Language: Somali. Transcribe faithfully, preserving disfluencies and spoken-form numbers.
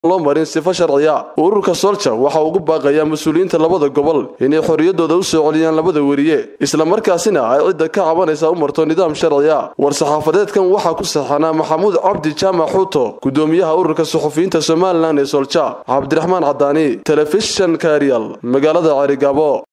loo marin sifa sharciya. Ururka Soldier waxa uu ugu baaqayaa mas'uuliyiinta labada gobol inay xorriyadooda u soo celiyaan labada wariye isla markaasina ay cid ka cabanaysa u marto nidaam sharciya. War-saxaafadeedkan waxa ku saxanaa Maxamuud Cabdi Jaamac Xuuto gudoomiyaha ururka suxufiyiinta Somaliland ee Soldier Cabdiraxmaan Cadaani telefishan Kaariyal magaalada Cerigabo.